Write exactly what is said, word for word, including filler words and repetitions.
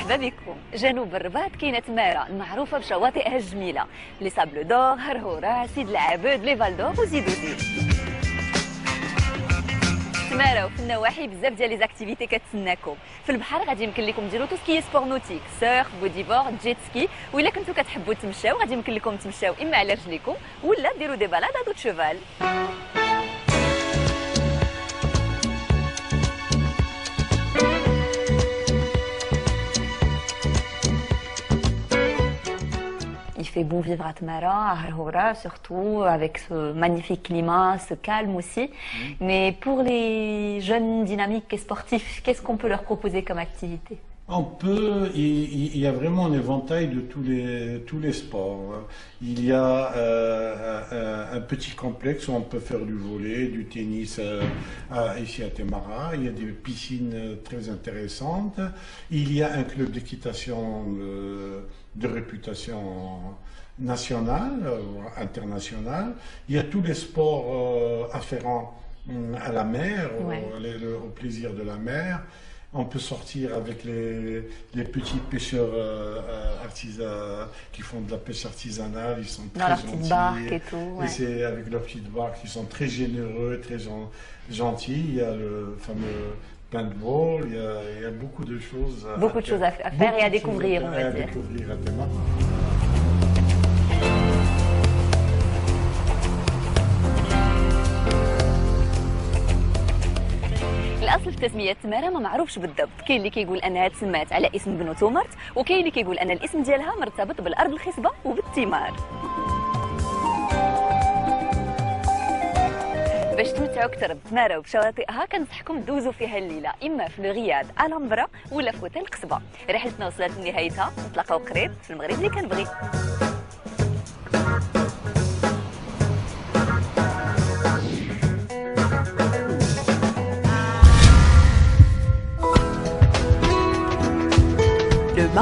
مرحبا بكم. جنوب الرباط كاينه تماره المعروفه بشواطئها الجميله، لي سابل دور، هرهوره، سيد العابد، لي فالدور وزيدو زيد. تماره وفي النواحي بزاف ديال لي زاكتيفيتي كتسناكم. في البحر غادي يمكن لكم ديروا تو سكي سبور نوتيك، سيرف، بودي بورد، جيت سكي، وإلا كنتو كتحبوا تمشاو غادي يمكن لكم تمشاو اما على رجليكم ولا ديروا دي بالاد ا دو شوفال. Il fait bon vivre à Tmara, à Harhoura, surtout avec ce magnifique climat, ce calme aussi. Mmh. Mais pour les jeunes dynamiques et sportifs, qu'est-ce qu'on peut leur proposer comme activité? On peut, il, il y a vraiment un éventail de tous les, tous les sports. Il y a euh, un, un petit complexe où on peut faire du volley, du tennis euh, ici à Temara. Il y a des piscines très intéressantes. Il y a un club d'équitation de, de réputation nationale, euh, internationale. Il y a tous les sports euh, afférents à la mer, ouais. au, les, le, au plaisir de la mer. On peut sortir avec les, les petits pêcheurs euh, artisans qui font de la pêche artisanale, ils sont très gentils. Dans leur petite barque et tout. Ouais. Et c'est avec leur petite barque, ils sont très généreux, très gentils. Il y a le fameux paintball, il y a, il y a beaucoup de choses à Beaucoup de choses à faire beaucoup et à découvrir, on va à dire. découvrir à Temara. الاصل في تسميه تماره ما معروفش بالضبط، كاين اللي كيقول انها تسمات على اسم بنو تومرت، وكاين اللي كيقول ان الاسم ديالها مرتبط بالارض الخصبه وبالثمار. باش تمتعوا اكثر بتماره وبشواطئها كنصحكم دوزوا فيها الليله اما في الغياد الامبرا ولا في اوتيل قصبه. رحلتنا وصلت لنهايتها، نتلاقاو قريب في المغرب اللي كنبغي.